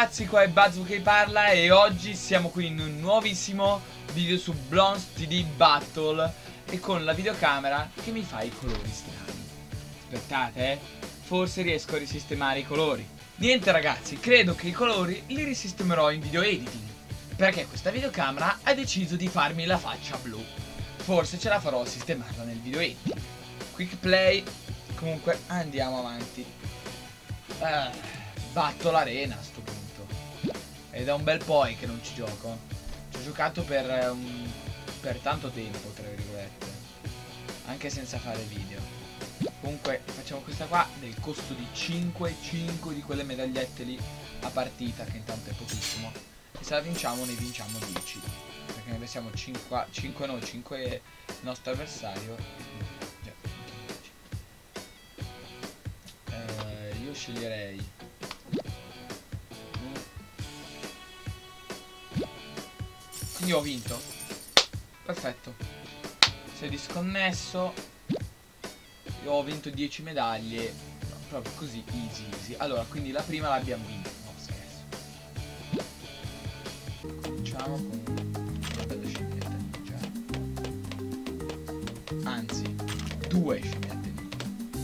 ragazzi, qua è Bazzu che parla e oggi siamo qui in un nuovissimo video su Bloons TD Battle e con la videocamera che mi fa i colori strani. Aspettate, forse riesco a risistemare i colori. Niente ragazzi, credo che i colori li risistemerò in video editing, perché questa videocamera ha deciso di farmi la faccia blu. Forse ce la farò a sistemarla nel video editing. Quick play. Comunque andiamo avanti. Batto l'arena a sto punto. Ed è un bel po' che non ci gioco. Ci ho giocato per tanto tempo, tra virgolette, anche senza fare video. Comunque facciamo questa qua del costo di 5 di quelle medagliette lì a partita, che intanto è pochissimo. E se la vinciamo ne vinciamo 10, perché ne siamo 5 noi, 5 il nostro avversario. Io sceglierei io ho vinto. Perfetto. Si è disconnesso. Io ho vinto 10 medaglie. No, proprio così, easy. Allora, quindi la prima l'abbiamo vinta. No, scherzo. Cominciamo con una bella scimmietta ninja. Anzi, 2 scimmiette ninja.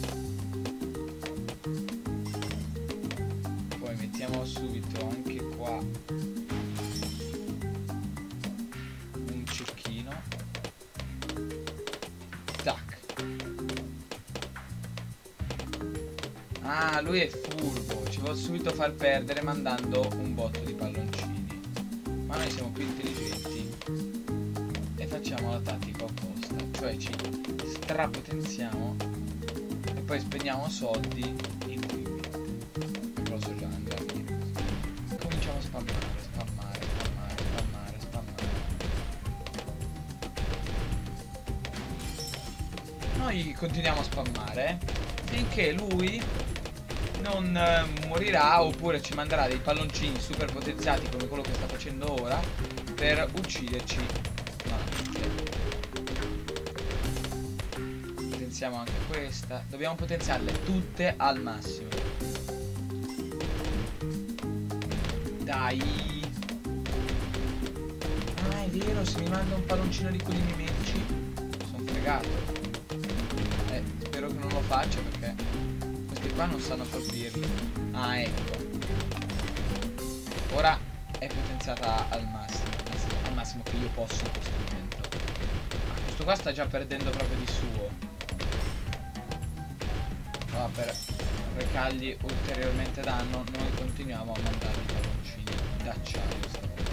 Poi mettiamo subito anche qua Ah, lui è furbo, ci vuole subito far perdere mandando un botto di palloncini. Ma noi siamo più intelligenti e facciamo la tattica opposta, cioè ci strapotenziamo e poi spendiamo soldi inutilmente. Però lo so già andare a finire così. Cominciamo a spammare. Noi continuiamo a spammare finché lui non morirà, oppure ci manderà dei palloncini super potenziati come quello che sta facendo ora per ucciderci. Potenziamo anche questa. Dobbiamo potenziarle tutte al massimo. Dai. Ah, è vero, se mi manda un palloncino di quelli mimetici sono fregato. Spero che non lo faccia, perché questi qua non sanno colpirli. Ah, ecco. Ora è potenziata al massimo che io posso in questo momento. Questo qua sta già perdendo proprio di suo. Ma per recargli ulteriormente danno noi continuiamo a mandare i palloncini d'acciaio stavolta.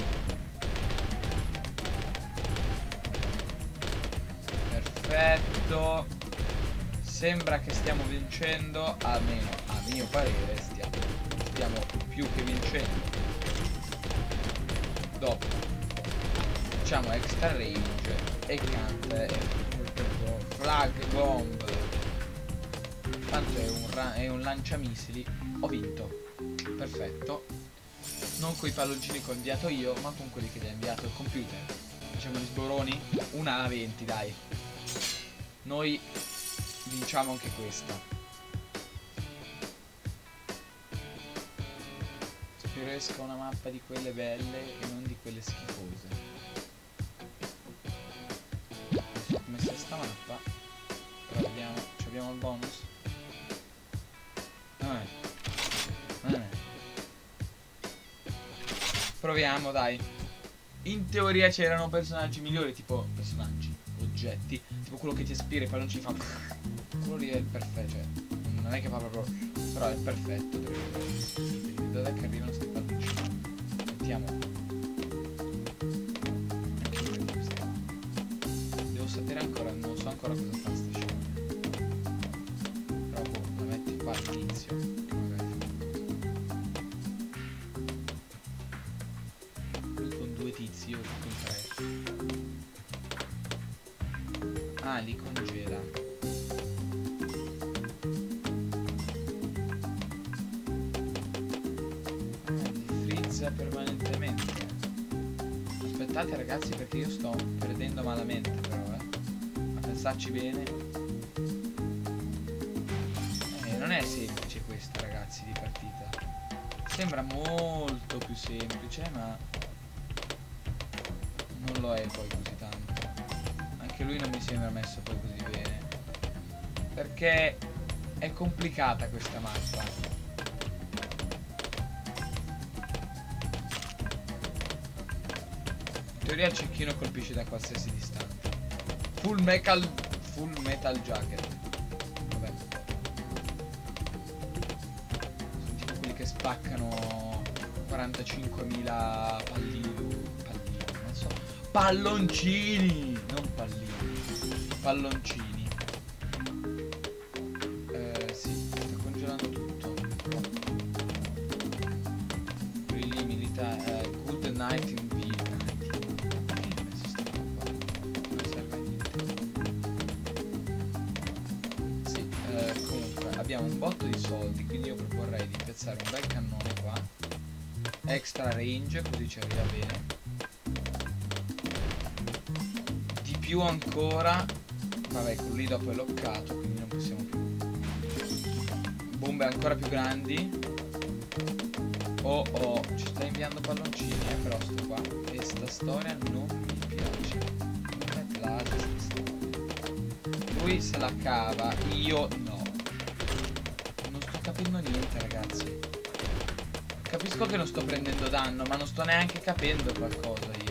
Perfetto. Sembra che stiamo vincendo, almeno a mio parere stiamo più che vincendo. Dopo facciamo extra range e cante flag bomb. Tanto è un lanciamissili. Ho vinto. Perfetto. Non con i palloncini che ho inviato io, ma con quelli che gli ha inviato il computer. Facciamo gli sboroni. Una a 20, dai. Noi vinciamo anche questa. Spero esca una mappa di quelle belle e non di quelle schifose. Non so come sia sta mappa, però vediamo. Abbiamo il bonus. Proviamo, dai. In teoria c'erano personaggi migliori, tipo oggetti, tipo quello che ti aspira i palloncini fa. Quello lì è il perfetto, cioè non è che fa proprio, però è il perfetto. Dov'è che arrivano questi palloncini? Mettiamo anche io questa. Devo sapere ancora, non so ancora cosa fa sta scena. Però la metti qua all'inizio, che magari lui con 2 tizi, io con 3. Ah, li congela. Permanentemente. Aspettate ragazzi, perché io sto perdendo malamente, però a pensarci bene. Non è semplice questa, ragazzi, di partita. Sembra molto più semplice, ma non lo è poi così tanto. Anche lui non mi sembra messo poi così bene, perché è complicata questa mappa. In teoria il cecchino colpisce da qualsiasi distanza. Full metal jacket. Vabbè. Sono tipo quelli che spaccano 45.000 pallini, non so. Palloncini, non pallini. Palloncini. Sì, sta congelando tutto. Quelli lì militari. Good night in Vietnam. Perché ho messo sta roba? Non serve a niente. Sì, comunque abbiamo un botto di soldi, quindi io proporrei di piazzare un bel cannone qua. Extra range, così ci arriva bene. Di più ancora. Vabbè, quello lì dopo è loccato, quindi non possiamo più. Bombe ancora più grandi. Oh, ci sta inviando palloncini, però sto qua. E sta storia non mi piace. Non mi piace sta storia. Lui se la cava, io no. Non sto capendo niente, ragazzi. Capisco che non sto prendendo danno, ma non sto neanche capendo qualcosa io.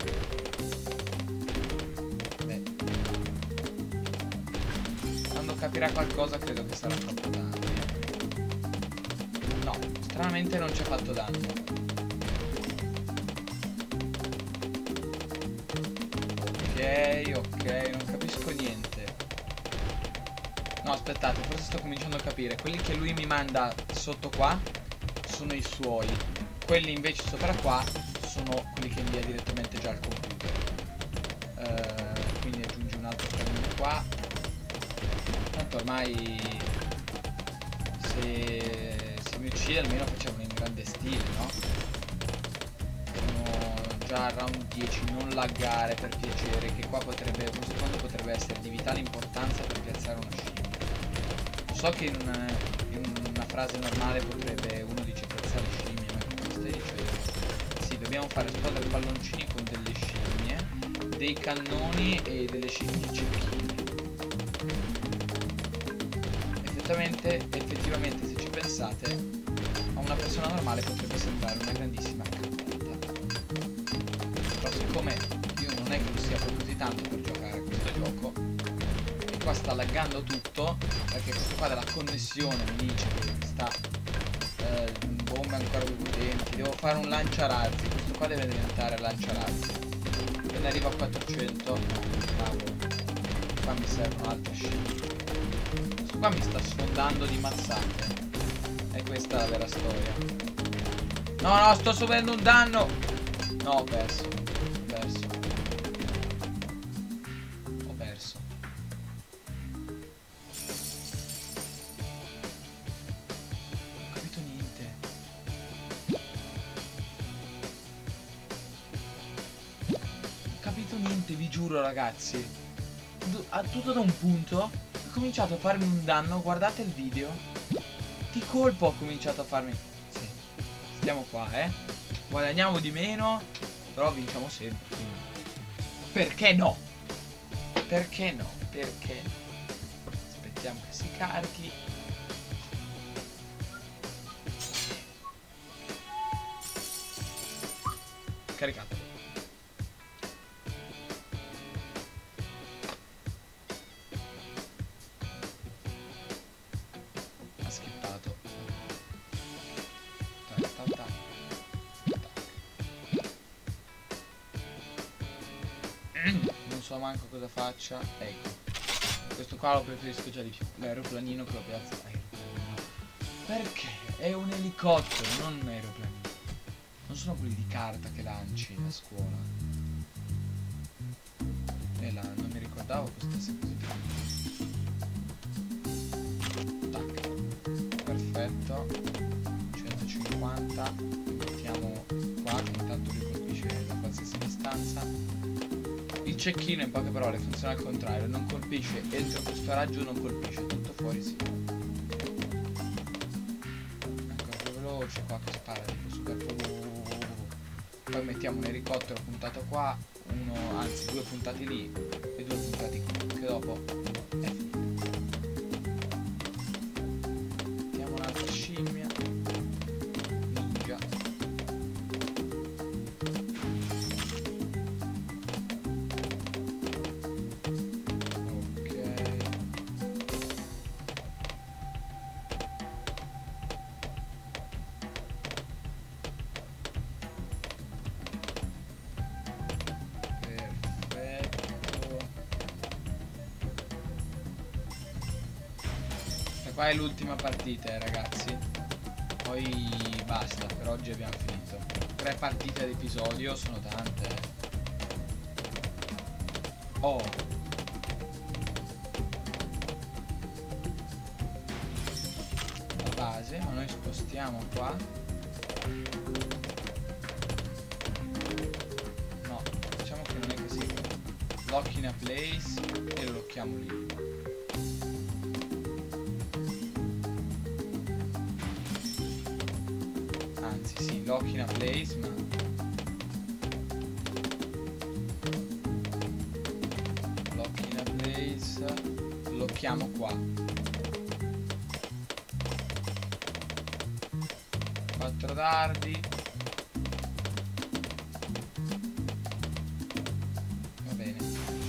Beh, quando capirà qualcosa credo che sarà troppo danno. No, stranamente non ci ha fatto danno. Ok, non capisco niente. No, aspettate, forse sto cominciando a capire. Quelli che lui mi manda sotto qua sono i suoi. Quelli invece sopra qua sono quelli che invia direttamente già al computer. Quindi aggiungi un altro cannone qua. Tanto ormai se mi uccide almeno facevano in grande stile, no? Sono già a round 10, non laggare per piacere, che qua potrebbe, un secondo potrebbe essere di vitale importanza per piazzare una scimmia. So che in una frase normale potrebbe uno dice piazzare scimmie, ma cosa stai dicendo? Sì, dobbiamo fare esplodere palloncini con delle scimmie, dei cannoni e delle scimmie cecchine. Effettivamente se ci pensate, a una persona normale potrebbe sembrare una grandissima cappata. Però siccome io non è che lo sia così tanto per giocare a questo gioco, e qua sta laggando tutto, perché questo qua della connessione mi dice che sta bombe ancora più potenti, devo fare un lanciarazzi, questo qua deve diventare lanciarazzi. Appena arrivo a 400, cavolo, qua mi servono altre scimmie. Questo qua mi sta sfondando di mazzate. E questa è la vera storia. No, sto subendo un danno. No, ho perso. Non ho capito niente. Non ho capito niente, vi giuro, ragazzi. Tutto da un punto ho cominciato a farmi un danno. Guardate il video. Di colpo ho cominciato a farmi. Sì, stiamo qua, guadagniamo di meno, però vinciamo sempre, quindi. Perché no? Perché no? Aspettiamo che si carichi. Caricato. Ha skippato. Non so manco cosa faccia. Ecco, questo qua lo preferisco già di più. L'aeroplanino che lo piazza. Perché è un elicottero, non un aeroplanino. Non sono quelli di carta che lanci a scuola. E là, non mi ricordavo questa così. Tac. Perfetto. 150. Mettiamo qua, che intanto lui colpisce da qualsiasi distanza. Il cecchino, in poche parole, funziona al contrario. Non colpisce entro questo raggio, non colpisce. Tutto fuori sì. Ancora più veloce. veloce qua che spara tipo super. Poi mettiamo un elicottero puntato qua, uno, anzi 2 puntati lì e 2 puntati qui, che dopo è finito. Mettiamo un'altra scimmia ninja. Qua è l'ultima partita, ragazzi. Poi basta, per oggi abbiamo finito. 3 partite ad episodio sono tante. Oh, la base, ma noi spostiamo qua. No, diciamo che non è così. Lock in a place e lo locchiamo lì. Sì, lock in a place, ma lock in a place, locchiamo qua. 4 dardi. Va bene.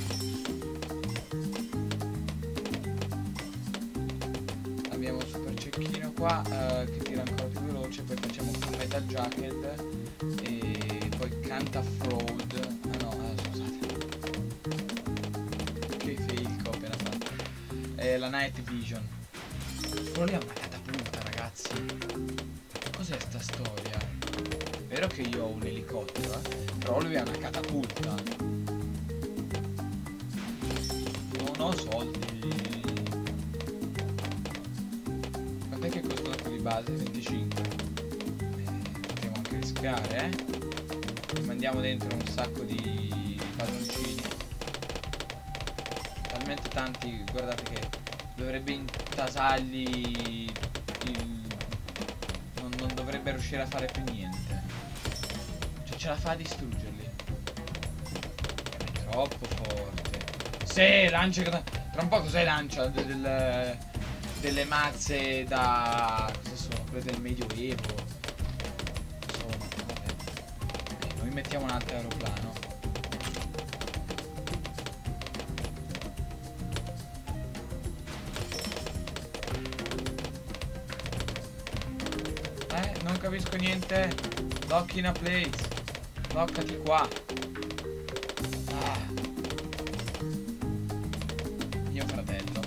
Abbiamo il super cecchino qua che tira ancora più veloce, poi facciamo Metal Jacket e poi canta Fraud. Ah no, scusate. Che fail che ho appena fatto. La Night Vision. Quello lì è una catapulta, ragazzi. Cos'è sta storia? È vero che io ho un elicottero, però lui ha una catapulta. Non ho soldi. Quant'è che costano quelli base? 25. E mandiamo dentro un sacco di padroncini, talmente tanti, guardate che dovrebbe intasargli non dovrebbe riuscire a fare più niente, cioè ce la fa a distruggerli. È troppo forte. Se lancia, tra un po' cos'è lancia delle mazze da, cosa sono? Quelle del medioevo. Mettiamo un altro aeroplano. Non capisco niente. Lock in a place. Loccati qua. Mio fratello.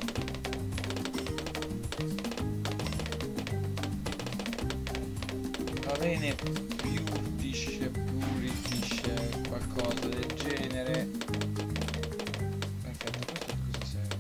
Va bene, qualcosa del genere. Perfetto, questo cosa serve?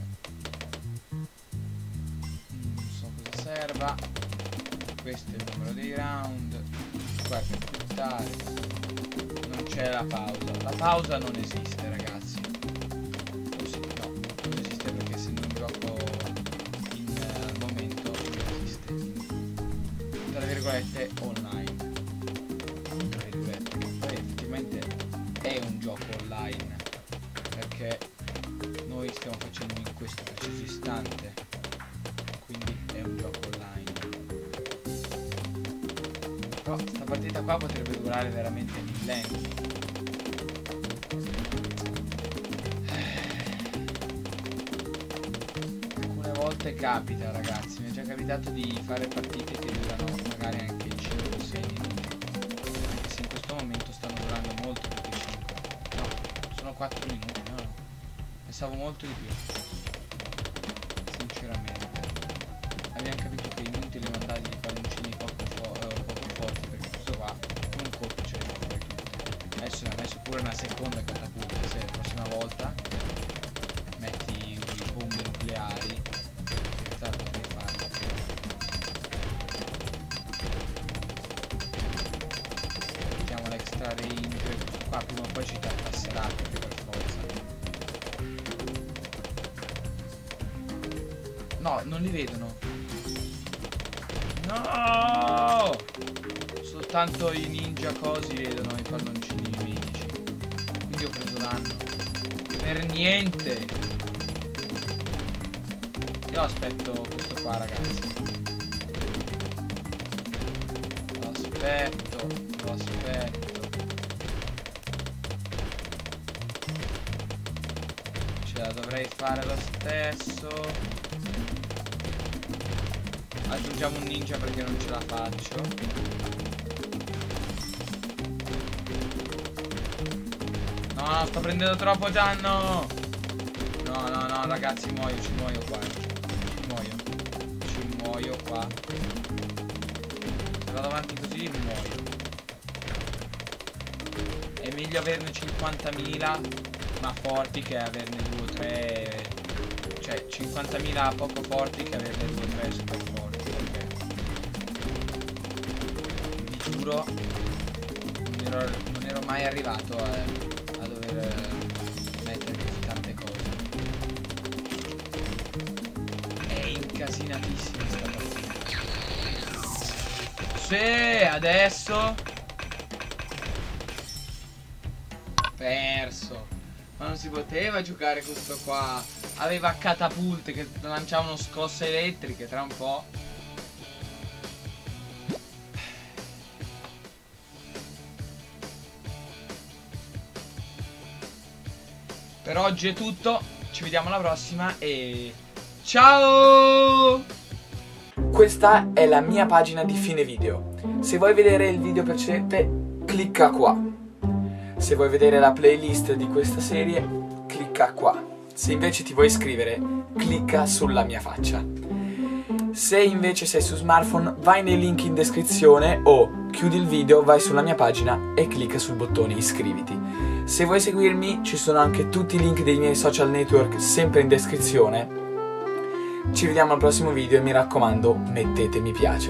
Non so cosa serva. Questo è il numero dei round. Qua per buttare. Non c'è la pausa. La pausa non esiste, ragazzi. O sì, no, non esiste perché essendo un gioco al momento non esiste. Tra virgolette online. Tra virgolette, poi effettivamente è un gioco online perché noi stiamo facendo in questo preciso istante, quindi è un gioco online. Però sta partita qua potrebbe durare veramente millenni. Alcune volte capita, ragazzi, mi è già capitato di fare partite che durano magari anche 5-6 minuti, anche se in questo momento stanno durando molto più di 5. No, sono 4 minuti, no? Pensavo molto di più, sinceramente. Abbiamo capito che è inutile mandargli i palloncini poco forti, perché questo qua con un colpo ce le fa fuori tutte. Adesso ne ha messo pure una seconda catapulta. Se la prossima volta metti bombe nucleari, che tanto devi farlo. Mettiamo l'extra range. Questo qua prima o poi ci passerà perché per forza. No, non li vedono. No! Soltanto i ninja cosi vedono i palloncini nemici. Quindi ho preso danno. Per niente. Io aspetto questo qua, ragazzi. Lo aspetto. Ce la dovrei fare lo stesso. Aggiungiamo un ninja perché non ce la faccio. No, sto prendendo troppo danno. No, ragazzi, ci muoio qua. Ci muoio qua. Se vado avanti così muoio. È meglio averne 50.000 ma forti che averne 2 o 3. Cioè 50.000 poco forti che averne 2 o 3 super forti. Perché vi giuro non ero mai arrivato a dover mettere così tante cose. È incasinatissima sta partita. Sì, adesso perso. Ma non si poteva giocare questo qua. Aveva catapulte che lanciavano scosse elettriche. Tra un po'. Per oggi è tutto. Ci vediamo alla prossima e ciao! Questa è la mia pagina di fine video. Se vuoi vedere il video precedente, clicca qua. Se vuoi vedere la playlist di questa serie, clicca qua. Se invece ti vuoi iscrivere, clicca sulla mia faccia. Se invece sei su smartphone, vai nei link in descrizione o chiudi il video, vai sulla mia pagina e clicca sul bottone iscriviti. Se vuoi seguirmi, ci sono anche tutti i link dei miei social network sempre in descrizione. Ci vediamo al prossimo video e mi raccomando, mettete mi piace.